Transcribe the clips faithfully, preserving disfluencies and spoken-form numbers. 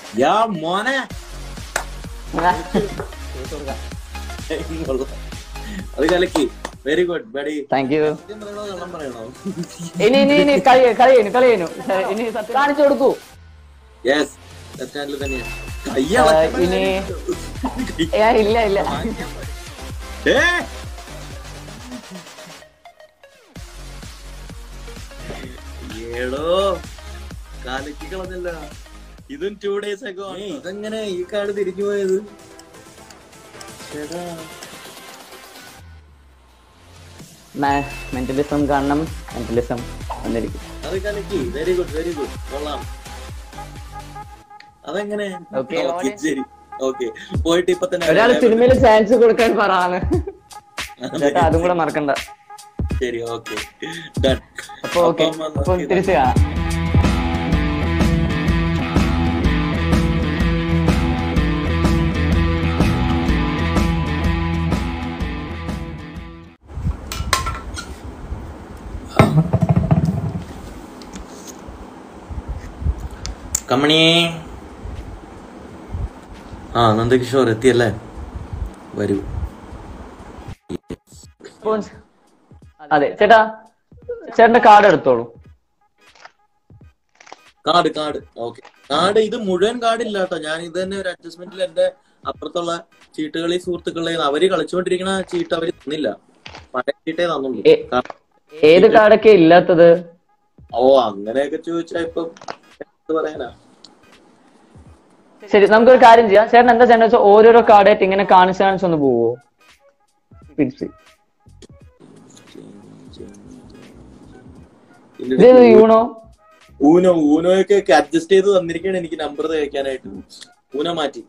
യാ മോനെ അത് കലക്കി. Very good buddy. Thank you. കള്ളം പറയണോ? ഇനി ഇനി ഇനി കളി കളി കഴിഞ്ഞു കളി കഴിഞ്ഞു. ഇനി കാണിച്ചു കൊടുക്കൂ. യെസ് ചാനൽ തന്നെയാണ്. ഇനി ഇല്ല ഇല്ല ഏടോ കാലക്കി കളഞ്ഞല്ല. ഇതും ടു ഡേയ്സ് ഒക്കെ അതെങ്ങനെ ഈ കാർഡ് തിരിഞ്ഞു പോയത്? മെന്റലിസം കാണണം. മെന്റലിസം വന്നിരിക്കും. അത് കലക്കി. Very good very good. കൊള്ളാം. അതെങ്ങനെ? ശരി ഓക്കെ. പോയിട്ട് ഇപ്പൊ തന്നെ ഒരാള് സിനിമയിൽ ചാൻസ് കൊടുക്കാൻ പറയാണ്. അതും കൂടെ മറക്കണ്ട. ശരി ഓക്കെ ഡൺ. അപ്പൊ ഓക്കെ അപ്പൊ തിരിച്ചു കാണാം. കമണി. ആ നന്ദകിഷോർ എത്തിയല്ലേ? വരൂ. അതെ ചേട്ടാ, ചേട്ടന്റെ കാർഡ് എടുത്തോളൂ. Card card okay. കാർഡ് ഇത് മുഴുവൻ കാർഡ് ഇല്ല കേട്ടോ. ഞാൻ ഇത് തന്നെ ഒരു അഡ്ജസ്റ്റ്മെന്റിൽ എന്റെ അപ്പുറത്തുള്ള ചീട്ടുകളി സുഹൃത്തുക്കളെ അവര് കളിച്ചുകൊണ്ടിരിക്കുന്ന ചീട്ട് അവര് തന്നില്ല. പഴയ ചീട്ടേ തന്നുള്ളൂ. ഏത് കാർഡൊക്കെ ഇല്ലാത്തത്? ഓ അങ്ങനെയൊക്കെ ചോദിച്ചാ ഇപ്പൊ പറയാനാ. ശരി നമുക്കൊരു കാര്യം ചെയ്യാം. ചേട്ടൻ എന്താ ചെയ്യണമെന്ന് വെച്ചാൽ ഓരോരോ കാർഡായിട്ട് ഇങ്ങനെ കാണിച്ച് കാണിച്ച് ഒന്ന് പോവോ തിരിച്ച്? യൂണോ ഊനോ ഊനോയൊക്കെ അഡ്ജസ്റ്റ് ചെയ്ത് തന്നിരിക്കുകയാണ് എനിക്ക് നമ്പർ തയ്ക്കാനായിട്ട്. ഊനോ മാറ്റി.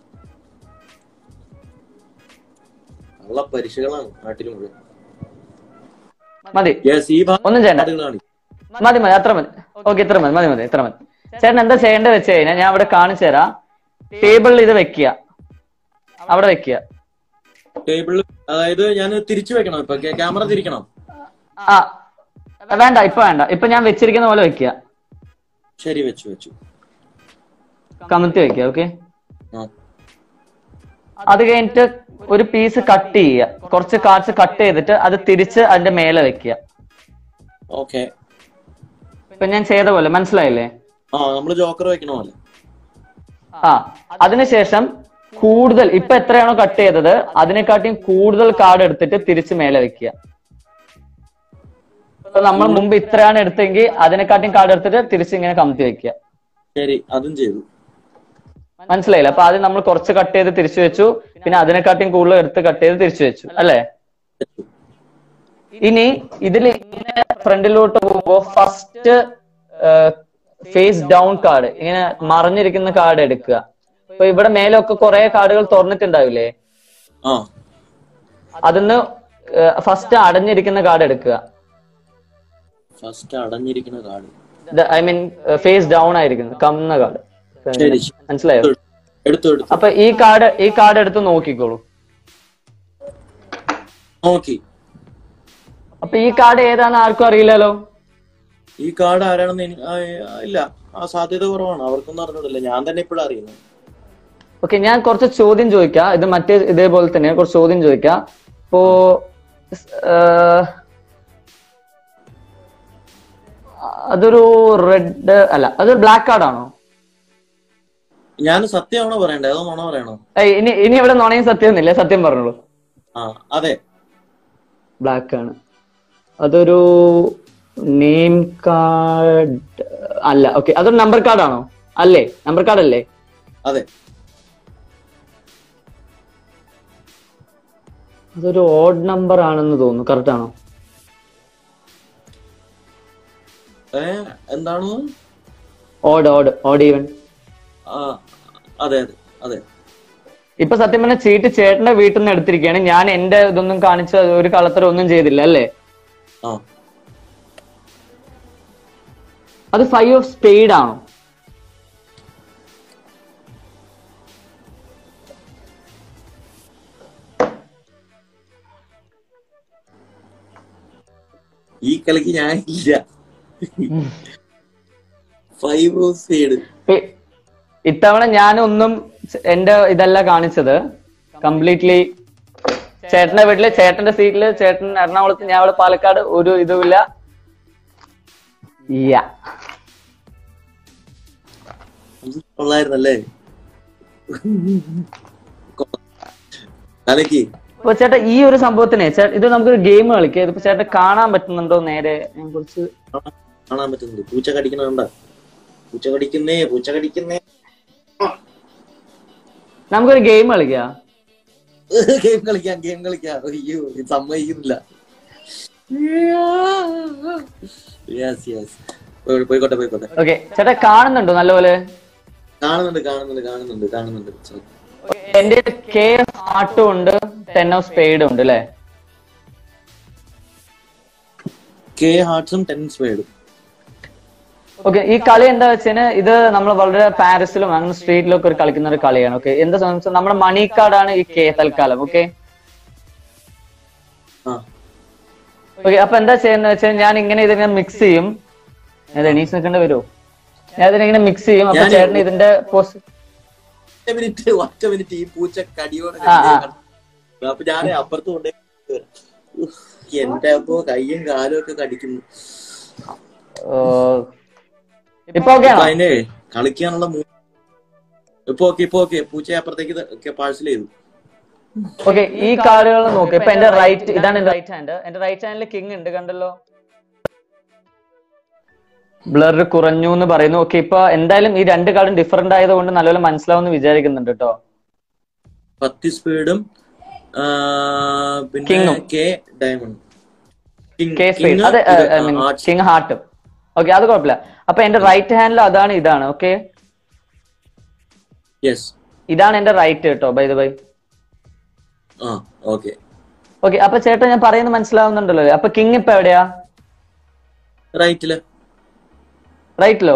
ഉള്ള പരീക്ഷകളാണ് നാട്ടിൽ മുഴുവൻ. മതി ഒന്നും ചെയ്യണ്ട. മതി മതി അത്ര മതി. ഓക്കെ ഇത്ര മതി മതി മതി ഇത്ര മതി. ചേട്ടൻ എന്താ ചെയ്യേണ്ടത് വെച്ച് കഴിഞ്ഞാൽ ഞാൻ അവിടെ കാണിച്ചു തരാം. ടേബിളിൽ ഇത് വെക്കുക, അവിടെ വെക്കുക. ടേബിളിൽ അതായത് ഞാൻ തിരിച്ചു വെക്കണം. ഇപ്പൊ ക്യാമറ തിരിക്കണം. ആ വേണ്ട ഇപ്പൊ വേണ്ട. ഇപ്പൊ ഞാൻ വെച്ചിരിക്കുന്ന പോലെ വെക്കുക. ശരി വെച്ചു വെച്ചു. കമത്തി വെക്കുക. ഓക്കെ. അത് കഴിഞ്ഞിട്ട് ഒരു പീസ് കട്ട് ചെയ്യുക. കുറച്ച് കാർഡ്സ് കട്ട് ചെയ്തിട്ട് അത് തിരിച്ച് അതിന്റെ മേലെ വെക്കുക. ഓക്കെ. ഇപ്പൊ ഞാൻ ചെയ്ത പോലെ മനസ്സിലായില്ലേ? ആ നമ്മള് ജോക്കർ വെക്കണ പോലെ. ആ അതിനുശേഷം കൂടുതൽ ഇപ്പൊ എത്രയാണോ കട്ട് ചെയ്തത് അതിനെക്കാട്ടിയും കൂടുതൽ കാർഡ് എടുത്തിട്ട് തിരിച്ച് മേലെ വെക്കുക. ഇപ്പൊ നമ്മൾ മുമ്പ് ഇത്രയാണ് എടുത്തെങ്കിൽ അതിനെക്കാട്ടിയും കാർഡ് എടുത്തിട്ട് തിരിച്ച് ഇങ്ങനെ കമത്തി വെക്കുക. ശരി അതും ചെയ്തു. മനസ്സിലായില്ല? അപ്പൊ ആദ്യം നമ്മൾ കുറച്ച് കട്ട് ചെയ്ത് തിരിച്ചു വെച്ചു, പിന്നെ അതിനെക്കാട്ടിയും കൂടുതൽ എടുത്ത് കട്ട് ചെയ്ത് തിരിച്ചു വെച്ചു അല്ലേ? ഇനി ഇതിൽ ഇങ്ങനെ ഫ്രണ്ടിലോട്ട് പോകുമ്പോ ഫസ്റ്റ് ഫേസ് ഡൗൺ കാർഡ് ഇങ്ങനെ മറിഞ്ഞിരിക്കുന്ന കാർഡ് എടുക്കുക. ഇപ്പൊ ഇവിടെ മേലൊക്കെ കുറെ കാർഡുകൾ തുറന്നിട്ടുണ്ടാവില്ലേ? അതിന്ന് ഫസ്റ്റ് അടഞ്ഞിരിക്കുന്ന കാർഡ് എടുക്കുക. ഫസ്റ്റ് അടഞ്ഞിരിക്കുന്ന card I mean face down ആയിരിക്കുന്നു കമ്മുന്ന കാർഡ്. മനസ്സിലായോ? അപ്പൊ ഈ കാർഡ് ഈ കാർഡ് എടുത്ത് നോക്കിക്കോളൂ. നോക്കി. അപ്പൊ ഈ കാർഡ് ഏതാന്ന് ആർക്കും അറിയില്ലല്ലോ. ഈ കാർഡ് ആരാണെന്ന് ഇല്ല. ആ സാധ്യത കുറവാണ്. അവർക്കൊന്നും അറിഞ്ഞിട്ടില്ല. ഞാൻ തന്നെ ഇപ്പോഴും അറിയുന്നു. ഓക്കെ ഞാൻ കുറച്ച് ചോദ്യം ചോദിക്കാം. ഇത് മറ്റേ ഇതേപോലെ തന്നെ കുറച്ച് ചോദ്യം ചോദിക്കാം. ഇപ്പോ അതൊരു റെഡ് അല്ല, അതൊരു ബ്ലാക്ക് കാർഡ് ആണോ? ഞാൻ സത്യമാണോ പറയണ്ടേ അതോ നുണ പറയണോ? ഇനി ഇനി ഇവിടെ നുണയും സത്യം ഒന്നുമില്ല. സത്യം പറഞ്ഞോളൂ. ആ അതെ ബ്ലാക്ക് ആണ്. അതൊരു നെയിം കാർഡ് അല്ല. ഓക്കെ അതൊരു നമ്പർ കാർഡ് ആണോ? അല്ലേ? നമ്പർ കാർഡ് അല്ലേ? അതെ. അതൊരു ഓഡ് നമ്പർ ആണെന്ന് തോന്നുന്നു. കറക്റ്റ് ആണോ? എന്താണ്? Odd odd odd even. അതെ അതെ അതെ. ഇപ്പൊ സത്യം പറഞ്ഞ ചീട്ട് ചേട്ടന്റെ വീട്ടിൽ നിന്ന് എടുത്തിരിക്കുകയാണ്. ഞാൻ എന്റെ ഇതൊന്നും കാണിച്ച ഒരു കളത്തരം ഒന്നും ചെയ്തില്ല അല്ലേ? അത് ഫൈവ് ഓഫ് സ്പേഡ് ആണോ? ഈ കളിക്ക് ഞാൻ ഇല്ല. ഫൈവ് ഓഫ് സ്പേഡ് ഇത്തവണ ഞാനൊന്നും എന്റെ ഇതല്ല കാണിച്ചത്. കംപ്ലീറ്റ്ലി ചേട്ടന്റെ വീട്ടില്, ചേട്ടന്റെ സീറ്റില്, ചേട്ടൻ എറണാകുളത്ത്, ഞാൻ ഇവിടെ പാലക്കാട്, ഒരു ഇതുമില്ല. കൊള്ളായിരുന്നല്ലേ? അപ്പൊ ചേട്ടാ ഈ ഒരു സംഭവത്തിനെ ഇത് നമുക്കൊരു ഗെയിം കളിക്കാം. ഇതിപ്പോ ചേട്ടൻ കാണാൻ പറ്റുന്നുണ്ടോ? നേരെ കുറിച്ച് കാണാൻ പറ്റുന്നുണ്ട്. പൂച്ച കടിക്കണ, പൂച്ച കടിക്കുന്നേ, പൂച്ച കടിക്കുന്നേ. നമുക്കൊരു ഗെയിം കളിക്കാം. ഗെയിം കളിക്കാം, ഗെയിം കളിക്കാം. അയ്യോ സമ്മതിക്കുന്നില്ല. പോയിക്കോട്ടെ പോയിക്കോട്ടെ. ഓക്കെ ചേട്ടാ കാണുന്നുണ്ടോ നല്ലപോലെ? കാണുന്നുണ്ട് കാണുന്നുണ്ട് കാണുന്നുണ്ട് കാണുന്നുണ്ട്. എന്റെ കെ ഹാർട്ടും ഉണ്ട്, ടെൻ ഓഫ് സ്പേഡും ഉണ്ട് അല്ലെ? കെ ഹാർട്സും ടെൻ സ്പേഡും. ഓക്കെ, ഈ കളി എന്താ വെച്ചാൽ ഇത് നമ്മൾ വളരെ പാരീസിലും അങ്ങനെ സ്ട്രീറ്റിലൊക്കെ ഒരു കളിക്കുന്ന ഒരു കളിയാണ്. ഓക്കെ, എന്താ സംബന്ധിച്ചാൽ നമ്മുടെ മണി കാർഡാണ് ഈ കെ തൽക്കാലം. ഓക്കെ ഓക്കെ അപ്പൊ എന്താ ചെയ്യുന്ന വെച്ചാൽ ഞാൻ ഇങ്ങനെ ഇതിങ്ങനെ മിക്സ് ചെയ്യും. ഞാൻ എണീസ് നിൽക്കേണ്ടി വരുമോ? ഞാൻ ഇതിനെ മിക്സ് ചെയ്യും. അപ്പൊ ചേട്ടന് ഇതിന്റെ മിനിറ്റ് ഒറ്റ മിനിറ്റ് ഈ പൂച്ച കടിയോടെ അപ്പൊ ഞാൻ അപ്പുറത്ത് കൊണ്ടേ എന്റെ അപ്പൊ കയ്യും കാലും ഒക്കെ കടിക്കുന്നു. ഇപ്പൊ അതിനെ കളിക്കാനുള്ള ഇപ്പൊ ഓക്കെ ഇപ്പൊ ഓക്കെ പൂച്ചയെ അപ്പുറത്തേക്ക് പാഴ്സൽ ചെയ്തു. ഓക്കെ, ഈ കാർഡുകൾ നോക്ക്. ഇപ്പൊ എന്റെ റൈറ്റ്, ഇതാണ് എന്റെ റൈറ്റ് ഹാൻഡ്. എന്റെ റൈറ്റ് ഹാൻഡിൽ കിങ് ഉണ്ട്, കണ്ടല്ലോ. ബ്ലർ കുറഞ്ഞു എന്ന് പറയുന്നു. ഓക്കെ, ഇപ്പൊ എന്തായാലും ഈ രണ്ട് കാർഡും ഡിഫറെന്റ് ആയതുകൊണ്ട് നല്ലപോലെ മനസ്സിലാവുമെന്ന് വിചാരിക്കുന്നുണ്ട് കേട്ടോ. പത്ത് സ്പീഡും കിങ് ഹാർട്ടും. ഓക്കെ, അത് കുഴപ്പമില്ല. അപ്പൊ എന്റെ റൈറ്റ് ഹാൻഡിൽ അതാണ്, ഇതാണ്. ഓക്കെ, ഇതാണ് എന്റെ റൈറ്റ് കേട്ടോ, by the by. Okay okay അപ്പൊ ചേട്ടാ ഞാൻ പറയുന്നത് മനസ്സിലാവുന്നുണ്ടല്ലോ. അപ്പൊ കിങ് ഇപ്പൊ എവിടെയാ? റൈറ്റില്. റൈറ്റിലോ?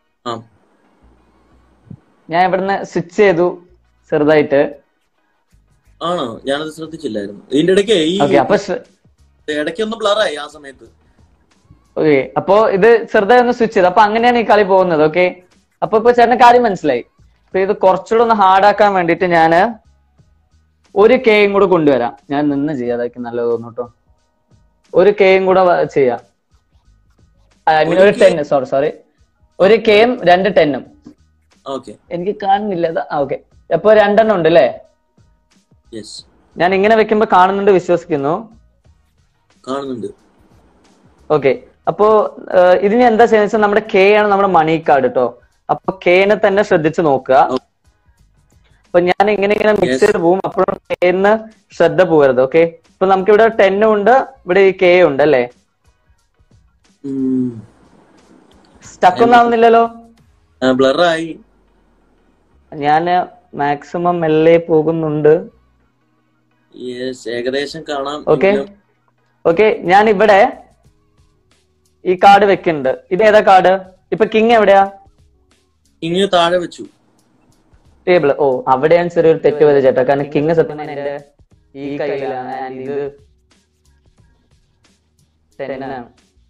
ഞാൻ ഇവിടുന്ന് സ്വിച്ച് ചെയ്തു ചെറുതായിട്ട്. ആണോ? ഞാനത് ശ്രദ്ധിച്ചില്ലായിരുന്നു. ഇതിന്റെ ഇടയ്ക്ക് ഇടയ്ക്കൊന്ന് ബ്ലറായി ആ സമയത്ത്. ഓക്കെ, അപ്പൊ ഇത് ചെറുതായി ഒന്ന് സ്വിച്ച് ചെയ്തു. അപ്പൊ അങ്ങനെയാണ് ഈ കളി പോകുന്നത്. ഓക്കെ, അപ്പൊ ഇപ്പൊ ചേട്ടന് കാര്യം മനസ്സിലായി. അപ്പൊ ഇത് കുറച്ചുകൂടെ ഒന്ന് ഹാർഡാക്കാൻ വേണ്ടിട്ട് ഞാന് ഒരു കെയും കൂടെ കൊണ്ടുവരാം. ഞാൻ നിന്ന് ചെയ്യാതായിരിക്കും നല്ലത് തോന്നുന്നു കേട്ടോ. ഒരു കെയും കൂടെ ചെയ്യാം. ഐ മീൻ ഒരു ടെൻ, സോറി സോറി ഒരു കെയും രണ്ട് ടെന്നും. എനിക്ക് കാണുന്നില്ല. ഓക്കെ, അപ്പൊ രണ്ടെണ്ണം ഉണ്ട് അല്ലേ? ഞാൻ ഇങ്ങനെ വെക്കുമ്പോ കാണുന്നുണ്ട്, വിശ്വസിക്കുന്നു. കാണുന്നുണ്ട്. ഓക്കെ, അപ്പോ ഇതിന് എന്താ ചെയ്യുന്ന വെച്ചാൽ നമ്മുടെ കെ ആണ് നമ്മുടെ മണി കാർഡ് കേട്ടോ. അപ്പൊ കെനെ തന്നെ ശ്രദ്ധിച്ച് നോക്കുക. അപ്പൊ ഞാൻ ഇങ്ങനെ ഇങ്ങനെ മിക്സ് ചെയ്ത് പോവും. അപ്പോഴും കെന്ന് ശ്രദ്ധ പോകരുത്. ഓക്കെ, ഇപ്പൊ നമുക്ക് ഇവിടെ ടെന്നും ഉണ്ട്, ഇവിടെ ഈ കെ ഉണ്ട് അല്ലേ? സ്റ്റക്ക് ഒന്നും ആവുന്നില്ലല്ലോ. ഞാന് മാക്സിമം മെല്ലെ പോകുന്നുണ്ട്. ഏകദേശം കാണാം. ഓക്കെ ഓക്കെ ഞാൻ ഇവിടെ ഈ കാർഡ് വെക്കുന്നുണ്ട്. ഇത് ഏതാ കാർഡ്? ഇപ്പൊ കിങ് എവിടെയാ? കിങ് താഴെ വെച്ചു ടേബിൾ. ഓ, അവിടെയാണ് ചെറിയൊരു തെറ്റ് വരെ ചേട്ടാ. കാരണം കിങ് സത്യം എന്റെ ഈ കയ്യിലാണ്. ഇത് ടെന്നാണ്.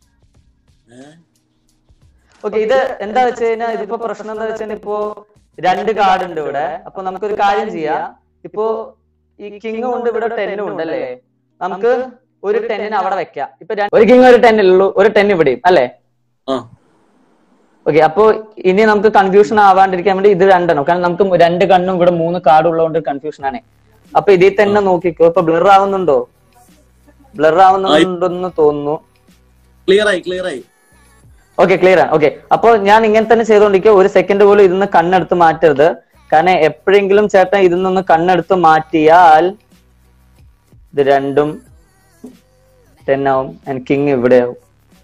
ഓക്കെ, ഇത് എന്താ വെച്ച് കഴിഞ്ഞാൽ ഇതിപ്പോ പ്രശ്നം എന്താ വെച്ചാൽ ഇപ്പോ രണ്ട് കാർഡ് ഉണ്ട് ഇവിടെ. അപ്പൊ നമുക്കൊരു കാര്യം ചെയ്യാം. ഇപ്പോ ഈ കിങ് ഉണ്ട്, ഇവിടെ ടെന്നും ഉണ്ടല്ലേ? നമുക്ക് ഒരു ടെന്നിന് അവിടെ വെക്കാം. ഇപ്പൊ ഒരു കിങ് ഒരു ടെന്നിലുള്ളൂ, ഒരു ടെൻ ഇവിടെയും അല്ലേ? ഓക്കെ, അപ്പൊ ഇനി നമുക്ക് കൺഫ്യൂഷൻ ആവാണ്ടിരിക്കാൻ വേണ്ടി ഇത് രണ്ടെണ്ണം, കാരണം നമുക്ക് രണ്ട് കണ്ണും ഇവിടെ മൂന്ന് കാർഡ് ഉള്ളതുകൊണ്ട് കൺഫ്യൂഷൻ ആണ്. അപ്പൊ ഇതിൽ തന്നെ നോക്കിക്കോ. ഇപ്പൊ ബ്ലർ ആവുന്നുണ്ടോ? ബ്ലർ ആവുന്നുണ്ടെന്ന് തോന്നുന്നു. ക്ലിയർ ആയി ക്ലിയർ ആയി ഓക്കെ, ക്ലിയർ ആണ്. ഓക്കെ, അപ്പൊ ഞാൻ ഇങ്ങനെ തന്നെ ചെയ്തോണ്ടിരിക്കുക. ഒരു സെക്കൻഡ് പോലും ഇതിന്ന് കണ്ണെടുത്ത് മാറ്റരുത്. കാരണം എപ്പോഴെങ്കിലും ചേട്ടൻ ഇതിൽ നിന്ന് കണ്ണെടുത്ത് മാറ്റിയാൽ ഇത് രണ്ടും ടെൻ ആവും. ആൻഡ് കിങ് ഇവിടെ ആവും.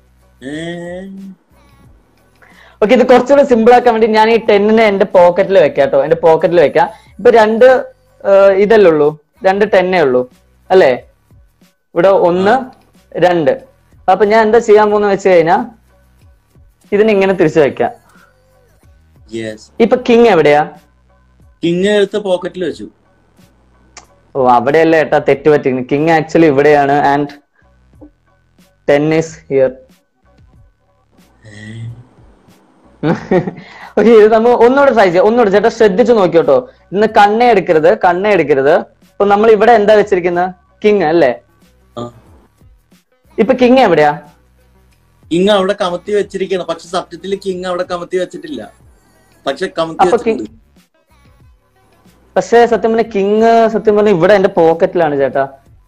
ഓക്കെ, ഇത് കുറച്ചുകൂടെ സിമ്പിൾ ആക്കാൻ വേണ്ടി ഞാൻ ഈ ടെന്നിനെ എന്റെ പോക്കറ്റിൽ വെക്കാം കേട്ടോ. എന്റെ പോക്കറ്റിൽ വെക്കാം. ഇപ്പൊ രണ്ട് ഇതല്ലേ ഉള്ളൂ, രണ്ട് ടെന്നേ ഉള്ളൂ അല്ലേ? ഇവിടെ ഒന്ന് രണ്ട്. അപ്പൊ ഞാൻ എന്താ ചെയ്യാൻ പോകുന്ന വെച്ച് കഴിഞ്ഞാ ഇതിനെ ഇങ്ങനെ തിരിച്ചു വെക്കാം. ഇപ്പൊ കിങ് എവിടെയാ? കിങ് എടുത്ത് പോക്കറ്റിൽ വെച്ചു. ഓ, അവിടെയല്ലേ ഏട്ടാ തെറ്റ് പറ്റിക്കുന്നത്. കിങ് ആക്ച്വലി ഇവിടെയാണ് and ten is here. Okay, ഇത് നമ്മൾ ഒന്നുകൂടെ ട്രൈ ചെയ്യാം. ഒന്നുകൂടെ ചേട്ടാ ശ്രദ്ധിച്ചു നോക്കിയോട്ടോ. ഇന്ന് കണ്ണേ എടുക്കരുത്, കണ്ണേ എടുക്കരുത്. ഇപ്പൊ നമ്മൾ ഇവിടെ എന്താ വെച്ചിരിക്കുന്നത്? കിങ് അല്ലേ? ഇപ്പൊ കിങ് എവിടെയാ? കിങ് അവിടെ കമത്തി വെച്ചിരിക്കണം. പക്ഷെ സത്യത്തിൽ കിങ് അവിടെ കമത്തി വെച്ചിട്ടില്ല. പക്ഷെ കമത്തി പക്ഷെ സത്യം പറഞ്ഞ കിങ് സത്യം പറഞ്ഞ ഇവിടെ എന്റെ പോക്കറ്റിലാണ് ചേട്ടാ.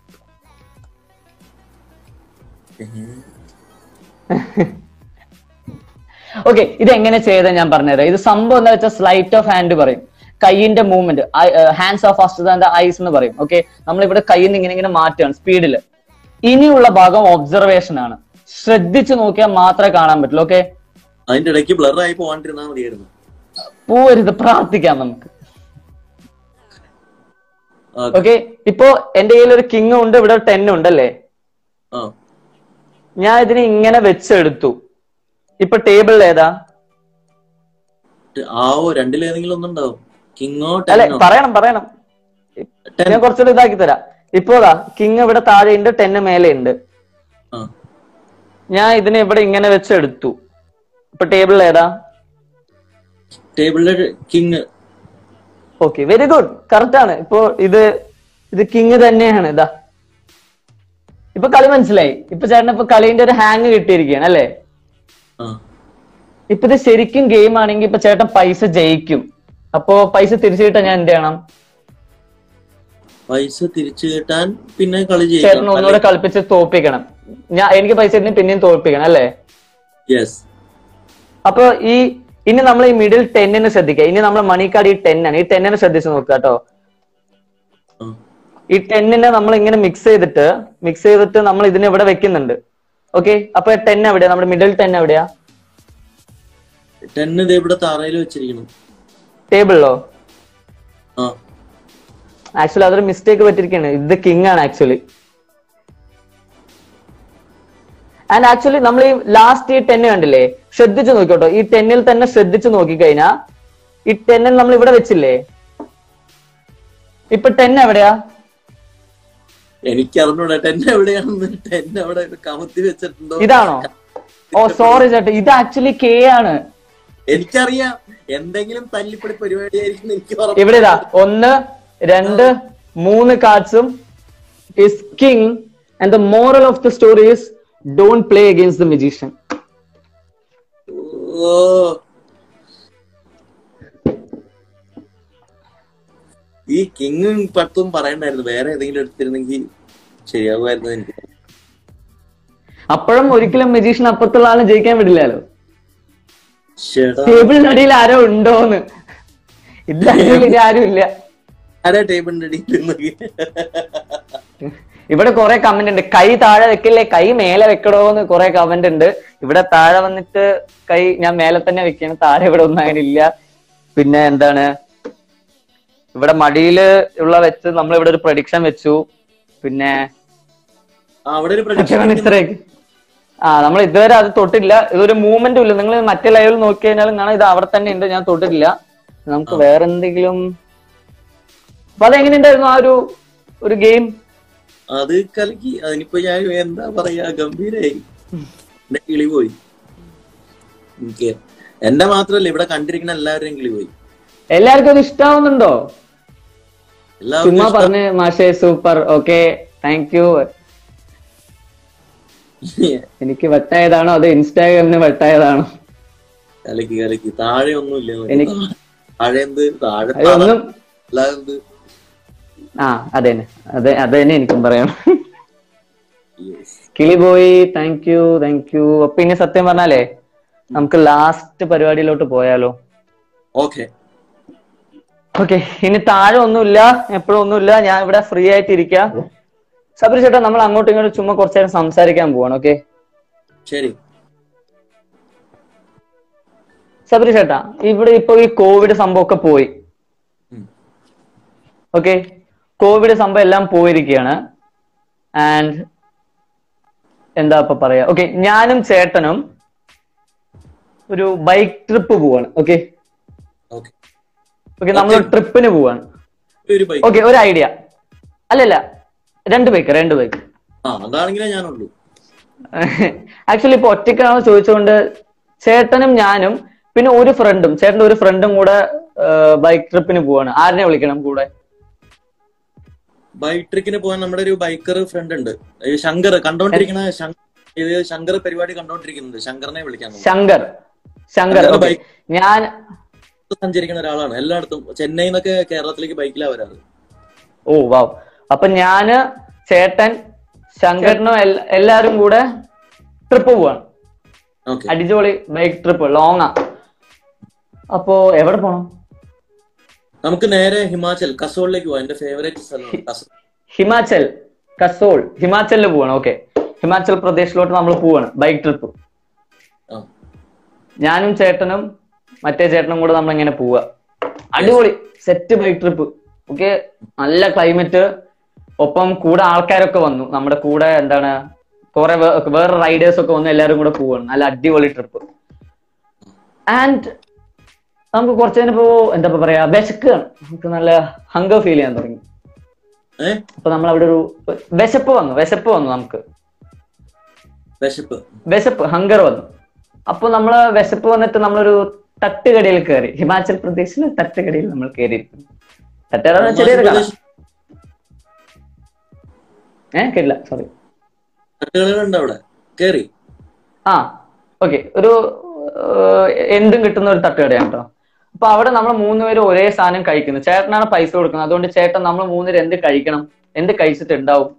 ഓക്കെ, ഇത് എങ്ങനെ ചെയ്താൽ ഞാൻ പറഞ്ഞുതരാം. ഇത് സംഭവം എന്താ വെച്ചാൽ സ്ലൈറ്റ് ഓഫ് ഹാൻഡ് പറയും, കൈയിന്റെ movement, hands of faster than the eyes എന്ന് പറയും. ഓക്കെ, നമ്മളിവിടെ കൈയിൽ നിന്ന് ഇങ്ങനെ ഇങ്ങനെ മാറ്റുകയാണ് സ്പീഡില്. ഇനിയുള്ള ഭാഗം ഒബ്സർവേഷൻ ആണ്. ശ്രദ്ധിച്ചു നോക്കിയാൽ മാത്രമേ കാണാൻ പറ്റുള്ളൂ. ഓക്കെ, അതിന്റെ ഇടയ്ക്ക് ബ്ലർ ആയി പോവാണ്ടിരുന്നാ മതിയായിരുന്നു. പോരുത്, പ്രാർത്ഥിക്കാം നമുക്ക്. ഓക്കെ, ഇപ്പോ എന്റെ കയ്യിൽ ഒരു കിങ് ഉണ്ട്, ഇവിടെ ഒരു ടെൻ ഉണ്ടല്ലേ. ഞാൻ ഇതിനെ ഇങ്ങനെ വെച്ചെടുത്തു. ഇപ്പൊ ടേബിളിൽ ഏതാ? രണ്ടിലേതെങ്കിലും ഒന്നുണ്ടാവും. കിങ്ങോ അല്ലെ, പറയണം പറയണം. ഞാൻ കുറച്ചുകൂടെ ഇതാക്കി തരാം. ഇപ്പോഴാ കിങ് ഇവിടെ താഴെ ഉണ്ട്, ടെന്ന് മേലെ ഉണ്ട്. ഞാൻ ഇതിനെ ഇവിടെ ഇങ്ങനെ വെച്ചെടുത്തു. ഇപ്പൊ ടേബിളിൽ ഏതാ? ടേബിളില് king. Okay, very good, correct ആണ്. ഇപ്പൊ ഇത് ഇത് കിങ് തന്നെയാണ്. ഇതാ ഇപ്പൊ കളി മനസ്സിലായി. ഇപ്പൊ ചേട്ടൻ ഇപ്പൊ കളിന്റെ ഒരു ഹാങ് കിട്ടിയിരിക്കുകയാണ് അല്ലേ? ഇപ്പൊ ഇത് ശരിക്കും ഗെയിം ആണെങ്കിൽ ഇപ്പൊ ചേട്ടൻ പൈസ ജയിക്കും. അപ്പോ പൈസ തിരിച്ചു കിട്ടാൻ ഞാൻ എന്ത് ചെയ്യണം? പൈസ തിരിച്ചു കിട്ടാൻ പിന്നെ കളി ചേട്ടൻ ഒന്നുകൂടെ കളിപ്പിച്ച് തോൽപ്പിക്കണം. ഞാൻ എനിക്ക് പൈസ ഇനി പിന്നെയും തോൽപ്പിക്കണം അല്ലേ? അപ്പൊ ഈ ഇനി നമ്മൾ ഈ മിഡിൽ ടെന്നിന് ശ്രദ്ധിക്കുക. ഇനി നമ്മൾ മണിക്കാർഡ് ഈ ടെൻ ആണ്. ഈ ടെന്നിനെ ശ്രദ്ധിച്ച് നോക്കുക കേട്ടോ. ഈ ടെന്നിനെ നമ്മൾ ഇങ്ങനെ മിക്സ് ചെയ്തിട്ട് മിക്സ് ചെയ്തിട്ട് നമ്മൾ ഇതിനെ ഇവിടെ വെക്കുന്നുണ്ട്. ഓക്കെ, അപ്പൊ ടെൻ എവിടെയാ? നമ്മുടെ മിഡിൽ ടെൻ എവിടെയാ? ടെൻ ഇവിടെ താറയിൽ വെച്ചിരിക്കുന്നു. ടേബിളിലോ? ആക്ച്വലി അതൊരു മിസ്റ്റേക്ക് പറ്റിരിക്കുകയാണ്. ഇത് കിങ് ആണ് ആക്ച്വലി. ആൻഡ് ആക്ച്വലി നമ്മൾ ഈ ലാസ്റ്റ് ഈ ടെന്ന് കണ്ടില്ലേ? ശ്രദ്ധിച്ചു നോക്കിയോട്ടോ. ഈ ടെന്നിൽ തന്നെ ശ്രദ്ധിച്ചു നോക്കിക്കഴിഞ്ഞാ ഈ ടെന്നിൽ നമ്മൾ ഇവിടെ വെച്ചില്ലേ? ഇപ്പൊ ടെൻ എവിടെയാ? എനിക്കറിഞ്ഞൂടാ ടെൻ എവിടെയാണെന്ന്. ടെൻ അവിടെ കമത്തി വെച്ചിട്ടുണ്ടോ? ഇതാണോ? ഓ സോറി ചേട്ടാ, ഇത് ആക്ച്വലി കെ ആണ്. എനിക്കറിയാം, എന്തെങ്കിലും തല്ലിപ്പൊടി പരിപാടിയായിരിക്കും. എനിക്ക് ഇവിടെ ഇതാ ഒന്ന് രണ്ട് മൂന്ന് കാർഡ്സും is king. And the moral of the story is don't play against the magician. ഓ, ഈ കിങ്ങും പട്ടും പറയണ്ടായിരുന്നു. വേറെ ഏതെങ്കിലും എടുത്തിരുന്നെങ്കിൽ ശരിയാകുമായിരുന്നു എനിക്ക്. അപ്പോഴും ഒരിക്കലും മജീഷ്യൻ അപ്പുറത്തുള്ള ആളെ ജയിക്കാൻ വിടില്ലല്ലോ. ടേബിളിനടിയിൽ ആരോ ഉണ്ടോന്ന്. ഇതടിയിൽ ഇത് ആരും ഇല്ല. ആരാ ടേബിളിന്റെ അടിയിൽ? ഇവിടെ കുറെ കമന്റ് ഉണ്ട്. കൈ താഴെ വെക്കില്ലേ, കൈ മേലെ വെക്കണോന്ന് കുറെ കമന്റ് ഉണ്ട്. ഇവിടെ താഴെ വന്നിട്ട് കൈ ഞാൻ മേലെ തന്നെ വെക്കണം. താഴെ ഇവിടെ ഒന്നും അങ്ങനെ ഇല്ല. പിന്നെ എന്താണ്, ഇവിടെ മടിയില് ഉള്ള വെച്ച് നമ്മൾ ഇവിടെ ഒരു പ്രഡിക്ഷൻ വെച്ചു. പിന്നെ ഇത്രയൊക്കെ. ആ നമ്മൾ ഇതുവരെ അത് തൊട്ടില്ല. ഇതൊരു മൂവ്മെന്റും ഇല്ല. നിങ്ങൾ മറ്റേ ലൈവിൽ നോക്കി കഴിഞ്ഞാലും കാണാം ഇത് അവിടെ തന്നെ ഉണ്ട്. ഞാൻ തൊട്ടിട്ടില്ല. നമുക്ക് വേറെ എന്തെങ്കിലും. അപ്പൊ അതെങ്ങനെയുണ്ടായിരുന്നു ആ ഒരു ഒരു ഗെയിം? അത് കലക്കി. അതിനിപ്പോ ഞാൻ എന്താ പറയാ, ഗംഭീരായി. എന്റെ കിളി പോയി. എന്റെ മാത്രല്ല, ഇവിടെ കണ്ടിരിക്കുന്ന എല്ലാവരുടെയും കിളി പോയി. എല്ലാവർക്കും അത് ഇഷ്ടാവുന്നുണ്ടോ? ചുമ്മാ പറഞ്ഞ് മാഷേ സൂപ്പർ. Okay, thank you. എനിക്ക് വെട്ടായതാണോ അത് ഇൻസ്റ്റാഗ്രാമിന് വെട്ടായതാണോ? കലക്കി കലക്കി. താഴെ ഒന്നുമില്ല. താഴെ എന്ത്? താഴെ ആ അതന്നെ അതെ അത് തന്നെ എനിക്കും പറയണം. കിളി പോയി. Thank you thank you. അപ്പൊ ഇനി സത്യം പറഞ്ഞാലേ നമുക്ക് ലാസ്റ്റ് പരിപാടിയിലോട്ട് പോയാലോ? Okay okay. ഇനി താഴെ ഒന്നുമില്ല, എപ്പോഴും ഒന്നുമില്ല. ഞാൻ ഇവിടെ ഫ്രീ ആയിട്ട് ഇരിക്കാം. സബരി ചേട്ടാ, നമ്മൾ അങ്ങോട്ടും ഇങ്ങോട്ടും ചുമ്മാ കുറച്ചു നേരം സംസാരിക്കാൻ പോവാണ്. ഓക്കെ ശരി. സബരി ചേട്ടാ, ഇവിടെ ഇപ്പൊ ഈ കോവിഡ് സംഭവം ഒക്കെ പോയി. ഓക്കെ, കോവിഡ് സംഭവം എല്ലാം പോയിരിക്കുകയാണ്. ആൻഡ് എന്താ ഇപ്പൊ പറയാ, ഓക്കെ ഞാനും ചേട്ടനും ഒരു ബൈക്ക് ട്രിപ്പ് പോവാണ്. ഓക്കെ ഓക്കെ നമ്മൾ ട്രിപ്പിന് പോവാണ്. ഓക്കെ, ഒരു ഐഡിയ. അല്ലല്ല, രണ്ട് ബൈക്ക് രണ്ട് ബൈക്ക് ആക്ച്വലി ഇപ്പൊ ഒറ്റയ്ക്കാണോ ചോദിച്ചുകൊണ്ട് ചേട്ടനും ഞാനും പിന്നെ ഒരു ഫ്രണ്ടും ചേട്ടന്റെ ഒരു ഫ്രണ്ടും കൂടെ ബൈക്ക് ട്രിപ്പിന് പോവാണ്. ആരിനെ വിളിക്കണം കൂടെ? ബൈക്ക് ട്രിപ്പിന് പോകാൻ നമ്മുടെ ഒരു ബൈക്കർ ഫ്രണ്ട് ഉണ്ട്, ശങ്കർ. കണ്ടോണ്ടിരിക്കണ ഇത് ശങ്കർ പരിപാടി കണ്ടോണ്ടിരിക്കുന്നുണ്ട്. ശങ്കറിനെ വിളിക്കാൻ. ശങ്കർ ശങ്കർ ബൈക്ക് ഞാൻ സഞ്ചരിക്കുന്ന ഒരാളാണ്. എല്ലായിടത്തും ചെന്നൈയിൽ നിന്നൊക്കെ കേരളത്തിലേക്ക് ബൈക്കിലാ വരാറ്. ഓ വാവ്. അപ്പൊ ഞാന് ചേട്ടൻ ശങ്കറിനും എല്ലാരും കൂടെ ട്രിപ്പ് പോവാണ്. അടിപൊളി ബൈക്ക് ട്രിപ്പ്, ലോങ്ങാ. അപ്പോ എവിടെ പോണം? നമുക്ക് നേരെ ഹിമാചൽ കസോളിലേക്ക് പോവാം. എന്റെ ഫേവറേറ്റ് സ്ഥലമാണ് ഹിമാചൽ. കസോൾ ഹിമാചലിൽ പോവാണ്. ഓക്കെ, ഹിമാചൽ പ്രദേശിലോട്ട് നമ്മൾ പോവാണ് ബൈക്ക് ട്രിപ്പ്. ഞാനും ചേട്ടനും മറ്റേ ചേട്ടനും കൂടെ നമ്മൾ ഇങ്ങനെ പോവാ. അടിപൊളി സെറ്റ് ബൈക്ക് ട്രിപ്പ്. ഓക്കെ, നല്ല ക്ലൈമറ്റ്, ഒപ്പം കൂടെ ആൾക്കാരൊക്കെ വന്നു. നമ്മുടെ കൂടെ എന്താണ് കുറെ വേറെ റൈഡേഴ്സ് ഒക്കെ വന്നു. എല്ലാവരും കൂടെ പോവാണ്. നല്ല അടിപൊളി ട്രിപ്പ്. ആൻഡ് നമുക്ക് കുറച്ച് കഴിഞ്ഞപ്പോ എന്താ പറയാ, വിശക്കാണ്. നമുക്ക് നല്ല ഹങ്കർ ഫീൽ ചെയ്യാൻ തുടങ്ങി. അപ്പൊ നമ്മൾ അവിടെ ഒരു വിശപ്പ് വന്നു വിശപ്പ് വന്നു നമുക്ക് വിശപ്പ് ഹങ്കർ വന്നു. അപ്പൊ നമ്മള് വിശപ്പ് വന്നിട്ട് നമ്മളൊരു തട്ടുകടയിൽ കയറി. ഹിമാചൽ പ്രദേശിലെ തട്ടുകടയിൽ നമ്മൾ കയറിയിരിക്കുന്നു. തട്ടുകട ചെറിയൊരു കട. ഏഹ് കേട്ടില്ല, സോറി. ആ ഓക്കെ, ഒരു എന്തും കിട്ടുന്ന ഒരു തട്ടുകടയാണ് കേട്ടോ. അപ്പൊ അവിടെ നമ്മൾ മൂന്നുപേരും ഒരേ സാധനം കഴിക്കുന്നു. ചേട്ടനാണ് പൈസ കൊടുക്കുന്നത്. അതുകൊണ്ട് ചേട്ടൻ നമ്മൾ മൂന്നുപേരും എന്ത് കഴിക്കണം? എന്ത് കഴിച്ചിട്ടുണ്ടാവും?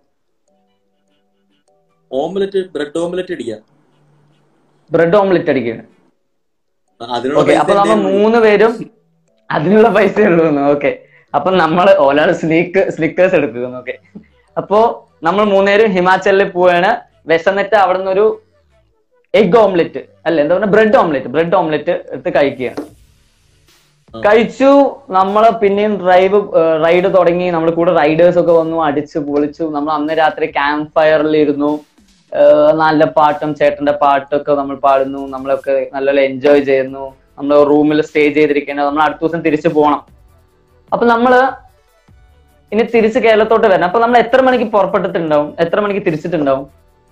ഓംലെറ്റ്, ബ്രെഡ് ഓംലെറ്റ് അടിക്കാം. ബ്രെഡ് ഓംലെറ്റ് അടിക്കുകയാണ്. ഓക്കെ, അപ്പൊ നമ്മൾ മൂന്ന് പേരും അതിനുള്ള പൈസ ഉള്ളൂ. ഓക്കെ, അപ്പൊ നമ്മള് ഒരാൾ സ്നീക്ക് സ്നിക്കേഴ്സ് എടുക്കുന്നു. ഓക്കെ, അപ്പോ നമ്മൾ മൂന്നുപേരും ഹിമാചലിൽ പോവാണ്. വിശന്നിട്ട് അവിടെ നിന്നൊരു എഗ് ഓംലെറ്റ് അല്ല എന്താ പറയുക, ബ്രെഡ് ഓംലെറ്റ് ബ്രെഡ് ഓംലെറ്റ് എടുത്ത് കഴിക്കുകയാണ്. കഴിച്ചു. നമ്മള് പിന്നെയും ഡ്രൈവ് റൈഡ് തുടങ്ങി. നമ്മുടെ കൂടെ റൈഡേഴ്സ് ഒക്കെ വന്നു, അടിച്ചു പൊളിച്ചു. നമ്മൾ അന്ന് രാത്രി ക്യാമ്പ് ഫയറിൽ ഇരുന്നു. നല്ല പാട്ടും ചേട്ടന്റെ പാട്ടൊക്കെ നമ്മൾ പാടുന്നു. നമ്മളൊക്കെ നല്ലോണം എൻജോയ് ചെയ്യുന്നു. നമ്മൾ റൂമിൽ സ്റ്റേ ചെയ്തിരിക്കുന്നത്. നമ്മൾ അടുത്ത ദിവസം തിരിച്ചു പോകണം. അപ്പൊ നമ്മള് ഇനി തിരിച്ച് കേരളത്തോട്ട് വരണം. അപ്പൊ നമ്മൾ എത്ര മണിക്ക് പുറപ്പെട്ടിട്ടുണ്ടാവും? എത്ര മണിക്ക് തിരിച്ചിട്ടുണ്ടാവും?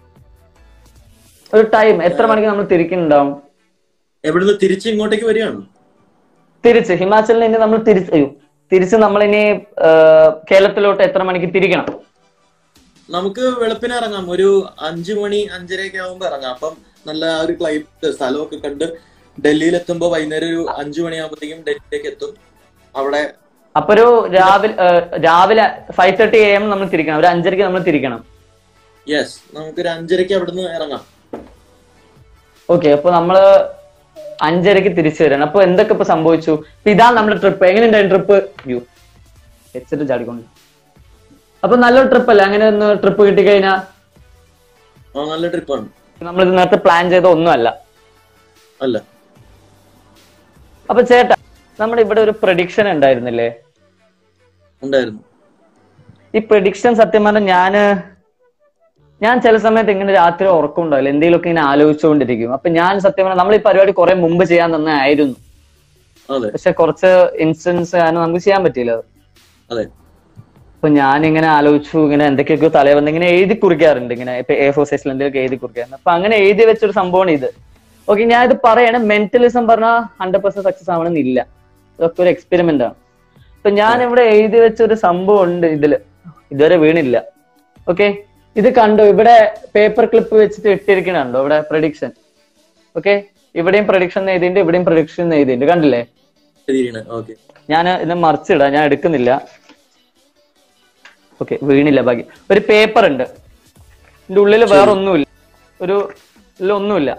ഒരു ടൈം എത്ര മണിക്ക് നമ്മൾ തിരിക്കുന്നുണ്ടാവും? എവിടുന്ന് തിരിച്ച് ഇങ്ങോട്ടേക്ക് വരികയാണ്? തിരിച്ച് ഹിമാചലിൽ നിന്ന് നമ്മൾ തിരിച്ച് അയ്യോ തിരിച്ച് നമ്മളിനി കേരളത്തിലോട്ട് എത്ര മണിക്ക് തിരിക്കണം? നമുക്ക് വെളുപ്പിന് ഇറങ്ങാം. ഒരു അഞ്ചു മണി അഞ്ചരയൊക്കെ ആവുമ്പോ ഇറങ്ങാം. അപ്പം നല്ല ഒരു ക്ലൈമറ്റ് സ്ഥലമൊക്കെ കണ്ട് ഡൽഹിയിൽ എത്തുമ്പോ വൈകുന്നേരം ഒരു അഞ്ചു മണിയാകുമ്പോഴത്തേക്കും ഡൽഹിയിലേക്ക് എത്തും. അവിടെ അപ്പൊ ഒരു രാവിലെ രാവിലെ ഫൈവ് തേർട്ടി എ എം നമ്മൾ തിരിക്കണം. ഒരു അഞ്ചരക്ക് നമ്മൾ തിരിക്കണം. യെസ്, നമുക്ക് ഒരു അഞ്ചരക്ക് അവിടുന്ന് ഇറങ്ങാം. ഓക്കെ, അപ്പൊ നമ്മള് അഞ്ചരക്ക് തിരിച്ചു വരണം. അപ്പൊ എന്തൊക്കെ ഇപ്പൊ സംഭവിച്ചു? ഇതാണ് നമ്മുടെ ട്രിപ്പ്. എങ്ങനെയുണ്ടായിരുന്നു ട്രിപ്പ്? View headset ചാടിക്കൊണ്ട്. അപ്പൊ നല്ലൊരു ട്രിപ്പ് അല്ലേ? അങ്ങനെ ഒന്ന് ട്രിപ്പ് കിട്ടിക്കഴിഞ്ഞാ നല്ല ട്രിപ്പാണ്. നമ്മളിത് നേരത്തെ പ്ലാൻ ചെയ്ത ഒന്നുമല്ല അല്ല. അപ്പൊ ചേട്ടാ, നമ്മുടെ ഇവിടെ ഒരു പ്രഡിക്ഷൻ ഉണ്ടായിരുന്നില്ലേ? ഉണ്ടായിരുന്നു. ഈ പ്രഡിക്ഷൻ സത്യം പറഞ്ഞാൽ ഞാന് ഞാൻ ചില സമയത്ത് ഇങ്ങനെ രാത്രി ഉറക്കം ഉണ്ടാവില്ല, എന്തെങ്കിലുമൊക്കെ ഇങ്ങനെ ആലോചിച്ചുകൊണ്ടിരിക്കും. അപ്പൊ ഞാൻ സത്യം പറഞ്ഞാൽ നമ്മൾ ഈ പരിപാടി കുറെ മുമ്പ് ചെയ്യാൻ തന്നെ ആയിരുന്നു. പക്ഷെ കുറച്ച് ഇൻസ്റ്റൻസ് കാരണം നമുക്ക് ചെയ്യാൻ പറ്റിയില്ല അത്. അപ്പൊ ഞാനിങ്ങനെ ആലോചിച്ചു, ഇങ്ങനെ എന്തൊക്കെയൊക്കെ തലേ വന്ന് ഇങ്ങനെ എഴുതി കുറിക്കാറുണ്ട്. ഇങ്ങനെ ഇപ്പൊ എ ഫോർ സൈസിൽ എന്തെങ്കിലും എഴുതി കുറിക്കാറുണ്ട്. അപ്പൊ അങ്ങനെ എഴുതി വെച്ചൊരു സംഭവമാണ് ഇത്. ഓക്കെ, ഞാൻ ഇത് പറയണേ, മെന്റലിസം പറഞ്ഞാൽ ഹൺഡ്രഡ് പെർസെന്റ് സക്സസ് ആവണമെന്നില്ല. ഇതൊക്കെ ഒരു എക്സ്പെരിമെന്റ് ആണ്. അപ്പൊ ഞാൻ ഇവിടെ എഴുതി വെച്ചൊരു സംഭവം ഉണ്ട് ഇതില്, ഇതുവരെ വീണില്ല. ഓക്കെ, ഇത് കണ്ടോ? ഇവിടെ പേപ്പർ ക്ലിപ്പ് വെച്ചിട്ട് ഇട്ടിരിക്കണുണ്ടോ ഇവിടെ പ്രഡിക്ഷൻ? ഓക്കെ, ഇവിടെയും പ്രഡിക്ഷൻ എഴുതിയിട്ടുണ്ട്, ഇവിടെയും പ്രഡിക്ഷൻ എഴുതിയിട്ടുണ്ട്. കണ്ടില്ലേ? ഞാൻ ഇത് മറിച്ചിടാം, ഞാൻ എടുക്കുന്നില്ല. ഓക്കെ, വീണില്ല. ബാക്കി ഒരു പേപ്പർ ഉണ്ട്, ഇതിന്റെ ഉള്ളിൽ വേറെ ഒന്നുമില്ല, ഒരു ഒന്നുമില്ല,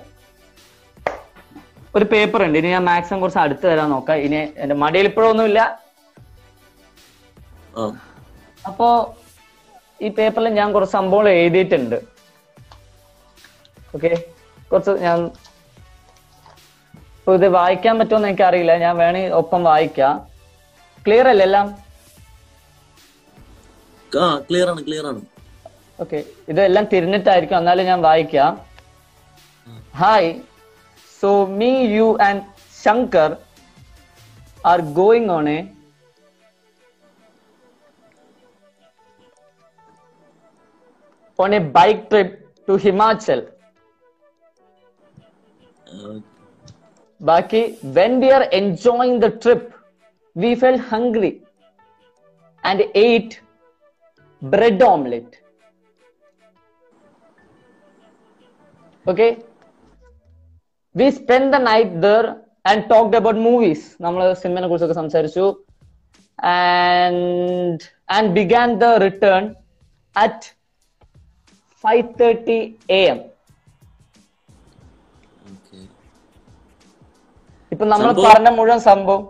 ഒരു പേപ്പർ ഉണ്ട്. ഇനി ഞാൻ മാക്സിമം കുറച്ച് അടുത്ത് തരാൻ നോക്കാം. ഇനി എന്റെ മടിയിൽ ഇപ്പോഴൊന്നുമില്ല. അപ്പോ ഈ പേപ്പറിൽ ഞാൻ കുറച്ച് സംഭവങ്ങൾ എഴുതിയിട്ടുണ്ട്. ഓക്കെ, കുറച്ച് ഞാൻ ഇത് വായിക്കാൻ പറ്റുമോ എന്ന് എനിക്കറിയില്ല. ഞാൻ വേണേ ഒപ്പം വായിക്കാം. ക്ലിയർ അല്ലേ എല്ലാം? ക്ലിയർ ആണ്, ക്ലിയർ ആണ്. ഓക്കെ, ഇതെല്ലാം തിരിഞ്ഞിട്ടായിരിക്കും, എന്നാലും ഞാൻ വായിക്കാം. Hi, so me, you and Shankar are going on a on a bike trip to Himachal. Baki, when we are enjoying the trip, we felt hungry and ate bread omelette. Okay? We spent the night there and talked about movies. നമ്മൾ സിനിമയെ കുറിച്ചൊക്കെ സംസാരിച്ചു. And and began the return at five thirty a m ഇപ്പൊ നമ്മൾ പറഞ്ഞ മുഴുവൻ സംഭവം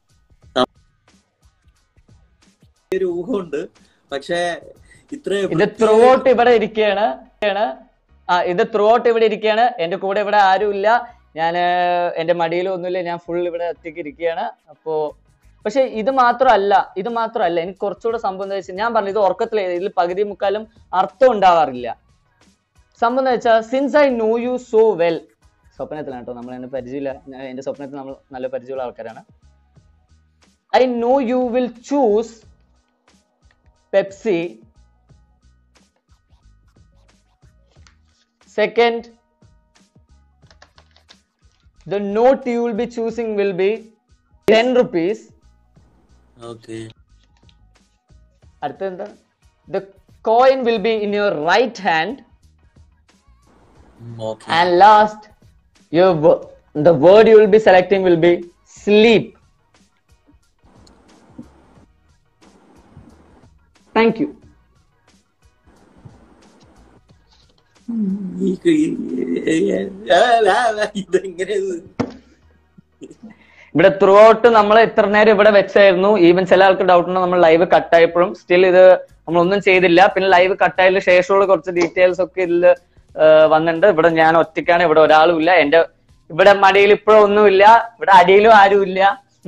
ഒരു ഊഹമുണ്ട്. പക്ഷേ ഇത്ര ഇത് ത്രൂ ഔട്ട് ഇവിടെ ഇരിക്കുകയാണ്. ആ ഇത് ത്രൂ ഔട്ട് ഇവിടെ ഇരിക്കുകയാണ്. എന്റെ കൂടെ ഇവിടെ ആരും ഇല്ല. ഞാൻ എന്റെ മടിയിലും ഒന്നുമില്ല. ഞാൻ ഫുൾ ഇവിടെ ഒറ്റയ്ക്ക് ഇരിക്കുകയാണ്. അപ്പോ പക്ഷെ ഇത് മാത്രമല്ല ഇത് മാത്രമല്ല എനിക്ക് കുറച്ചുകൂടെ സംഭവം എന്താ വെച്ചാൽ, ഞാൻ പറഞ്ഞു ഇത് ഉറക്കത്തിലെ ഇതിൽ പകുതി മുക്കാലും അർത്ഥം ഉണ്ടാവാറില്ല. സംഭവം എന്താ വെച്ചാൽ, since I know you so well, സ്വപ്നത്തിലാണ് കേട്ടോ, നമ്മൾ എന്നെ പരിചയമില്ല, എന്റെ സ്വപ്നത്തിൽ നമ്മൾ നല്ല പരിചയമുള്ള ആൾക്കാരാണ്. I know you will choose Pepsi. Second, the note you will be choosing will be ten rupees. Okay. അടുത്ത എന്താ, the coin will be in your right hand. Okay. And last, your the word you will be selecting will be sleep. Thank you. ഇവിടെ throughout നമ്മൾ ഇത്ര നേരം ഇവിടെ വെച്ചായിരുന്നു. Even ചില ആൾക്ക് ഡൗട്ട് ഉണ്ട് നമ്മൾ ലൈവ് കട്ടായപ്പോഴും സ്റ്റിൽ ഇത് നമ്മളൊന്നും ചെയ്തില്ല. പിന്നെ ലൈവ് കട്ടായതിന് ശേഷമുള്ള കുറച്ച് ഡീറ്റെയിൽസ് ഒക്കെ ഇതിൽ വന്നിട്ടുണ്ട്. ഇവിടെ ഞാൻ ഒറ്റയ്ക്കാണ്, ഇവിടെ ഒരാളും ഇല്ല. എന്റെ ഇവിടെ മടിയിൽ ഇപ്പോഴും ഒന്നുമില്ല, ഇവിടെ അടിയിലും ആരും ഇല്ല.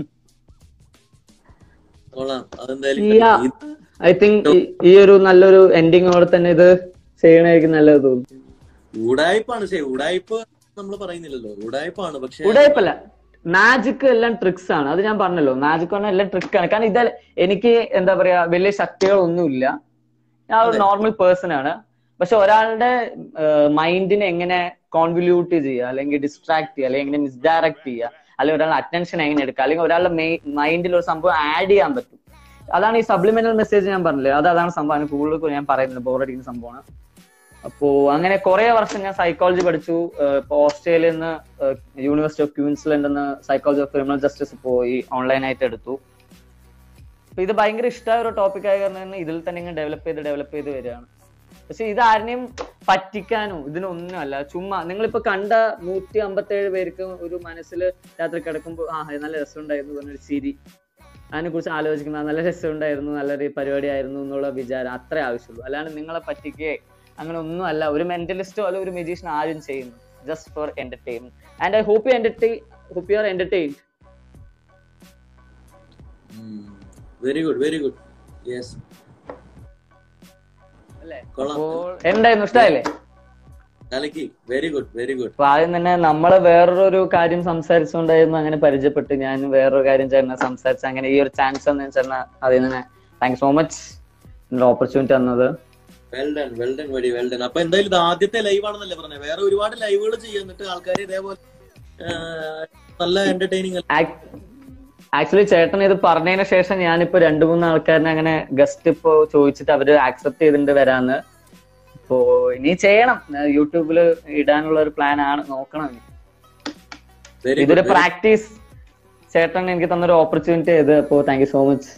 ഐ തിങ്ക് ഈ ഒരു നല്ലൊരു എൻഡിങ്ങോടെ തന്നെ ഇത് ചെയ്യണമായിരിക്കും നല്ലത് തോന്നുന്നു. ഉടായ്പാണ്, ഉടായ്പ് നമ്മൾ പറയുന്നില്ലല്ലോ, ഉടായ്പാണ്. പക്ഷെ ഉടായ്പല്ല, മാജിക് എല്ലാം ട്രിക്സ് ആണ്. അത് ഞാൻ പറഞ്ഞല്ലോ, മാജിക് പറഞ്ഞാൽ എല്ലാം ട്രിക്കാണ്. കാരണം ഇത് എനിക്ക് എന്താ പറയാ വലിയ ശക്തികളൊന്നുമില്ല. ഞാൻ ഒരു നോർമൽ പേഴ്സൺ ആണ്. പക്ഷെ ഒരാളുടെ മൈൻഡിനെ എങ്ങനെ കോൺവല്യൂട്ട് ചെയ്യുക, അല്ലെങ്കിൽ ഡിസ്ട്രാക്ട് ചെയ്യുക, അല്ലെങ്കിൽ എങ്ങനെ മിസ്ഡയറക്ട് ചെയ്യുക, അല്ലെങ്കിൽ ഒരാളുടെ അറ്റൻഷൻ എങ്ങനെ എടുക്കുക, അല്ലെങ്കിൽ ഒരാളുടെ മൈൻഡിൽ ഒരു സംഭവം ആഡ് ചെയ്യാൻ പറ്റും. അതാണ് ഈ സപ്ലിമെന്റൽ മെസ്സേജ് ഞാൻ പറഞ്ഞില്ലേ, അത് അതാണ് സംഭവം. കൂടുതൽ ഞാൻ പറയുന്നത് ബോറടിക്കുന്ന സംഭവമാണ്. അപ്പോ അങ്ങനെ കുറെ വർഷം ഞാൻ സൈക്കോളജി പഠിച്ചു. ഇപ്പൊ ഓസ്ട്രേലിയയിൽ നിന്ന് യൂണിവേഴ്സിറ്റി ഓഫ് ക്വീൻസ്ലൻഡ് എന്ന് സൈക്കോളജി ഓഫ് ക്രിമിനൽ ജസ്റ്റിസ് പോയി ഓൺലൈനായിട്ട് എടുത്തു. അപ്പൊ ഇത് ഭയങ്കര ഇഷ്ടമായ ഒരു ടോപ്പിക് ആയ കാരണം ഇതിൽ തന്നെ ഇങ്ങനെ ഡെവലപ്പ് ചെയ്ത് ഡെവലപ്പ് ചെയ്ത് വരികയാണ്. പക്ഷെ ഇത് ആരെയും പറ്റിക്കാനോ ഇതിനൊന്നും അല്ല. ചുമ്മാ നിങ്ങളിപ്പോ കണ്ട നൂറ്റി അമ്പത്തി ഏഴ് പേർക്ക് ഒരു മനസ്സിൽ രാത്രി കിടക്കുമ്പോൾ ആ നല്ല രസമുണ്ടായിരുന്നു പറഞ്ഞൊരു ചിരി, അതിനെ കുറിച്ച് ആലോചിക്കുന്ന നല്ല രസമുണ്ടായിരുന്നു, നല്ലൊരു പരിപാടി ആയിരുന്നു എന്നുള്ള വിചാരം അത്രേ ആവശ്യമുള്ളൂ. അല്ലാണ്ട് നിങ്ങളെ പറ്റിക്കേ അങ്ങനെ ഒന്നും അല്ല ഒരു മെന്റലിസ്റ്റോ അല്ല ഒരു മ്യൂസീഷ്യൻ ആരും ചെയ്യുന്നു. Just for entertainment. And I hope you entertain hope you are entertained. Very good very good. Yes അല്ലേ? എന്തായിരുന്നു, ഇഷ്ടമായില്ലേ? Very good very good. അപ്പൊ ആദ്യം തന്നെ നമ്മള് വേറൊരു കാര്യം സംസാരിച്ചുകൊണ്ടായിരുന്നു അങ്ങനെ പരിചയപ്പെട്ട്. ഞാൻ വേറൊരു കാര്യം ചേട്ടനെ സംസാരിച്ച അങ്ങനെ ഈ ഒരു ചാൻസ് തന്നെ ചേട്ടന അതിൽ തന്നെ thank you so much opportunity തന്നത്. Well done well done very well done. അപ്പൊ എന്തായാലും ഇത് ആദ്യത്തെ ലൈവ് ആണെന്നല്ലേ പറഞ്ഞത്? വേറെ ഒരുപാട് ലൈവുകൾ ചെയ്യുന്നിട്ട് ആൾക്കാർ ഇതേപോലെ നല്ല എന്റർടൈനിങ്. ആക്ച്വലി ചേട്ടൻ ഇത് പറഞ്ഞതിന് ശേഷം ഞാനിപ്പോ രണ്ടു മൂന്ന് ആൾക്കാരിനെ അങ്ങനെ ഗസ്റ്റ് ഇപ്പോ ചോദിച്ചിട്ട് അവര് ആക്സെപ്റ്റ് ചെയ്തിട്ട് വരാന്ന്. അപ്പോ ഇനി ചെയ്യണം, യൂട്യൂബില് ഇടാനുള്ള ഒരു പ്ലാൻ ആണ്, നോക്കണം. ഇതൊരു പ്രാക്ടീസ് ചേട്ടൻ എനിക്ക് തന്നൊരു ഓപ്പർച്യൂണിറ്റി ചെയ്ത്. അപ്പോ താങ്ക് യു സോ മച്ച്.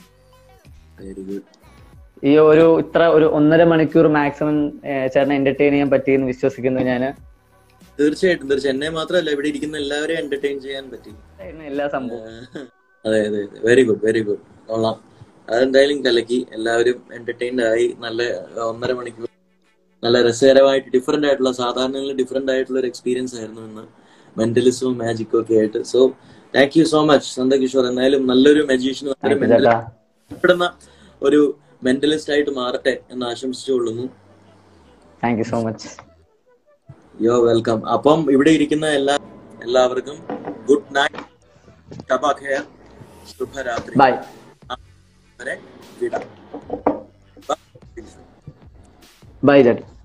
ഈ ഒരു ഇത്ര ഒരു ഒന്നര മണിക്കൂർ മാക്സിമം ചേട്ടനെ എന്റർടൈൻ ചെയ്യാൻ പറ്റിയെന്ന് വിശ്വസിക്കുന്നു ഞാൻ. തീർച്ചയായിട്ടും തീർച്ചയായും എന്നെ മാത്രമല്ല ഇവിടെ ഇരിക്കുന്ന എല്ലാവരെയും എന്റർടൈൻ ചെയ്യാൻ പറ്റി എല്ലാ സംഭവം. അതെ അതെ വെരി ഗുഡ് വെരി ഗുഡ്. കൊള്ളാം. അതെന്തായാലും കലക്കി, എല്ലാവരും എന്റർടൈൻഡ് ആയി. നല്ല ഒന്നര മണിക്കൂർ നല്ല രസകരമായിട്ട് ഡിഫറെന്റ് ആയിട്ടുള്ള സാധാരണ ഡിഫറെന്റ് ആയിട്ടുള്ള ഒരു എക്സ്പീരിയൻസ് ആയിരുന്നു ഇന്ന്, മെന്റലിസവും മാജിക്കും ഒക്കെ ആയിട്ട്. So thank you so much Nandakishore. എന്തായാലും നല്ലൊരു മജീഷ്യനും ഇഷ്ടപ്പെടുന്ന ഒരു മെന്റലിസ്റ്റ് ആയിട്ട് മാറട്ടെ എന്ന് ആശംസിച്ചുകൊള്ളുന്നു. Thank you so much. You're welcome. അപ്പം ഇവിടെ ഇരിക്കുന്ന എല്ലാ എല്ലാവർക്കും ഗുഡ് നൈറ്റ്, ശബ ഖൈർ, ശുഭരാത്രി. ബൈ. വിട. ബൈ.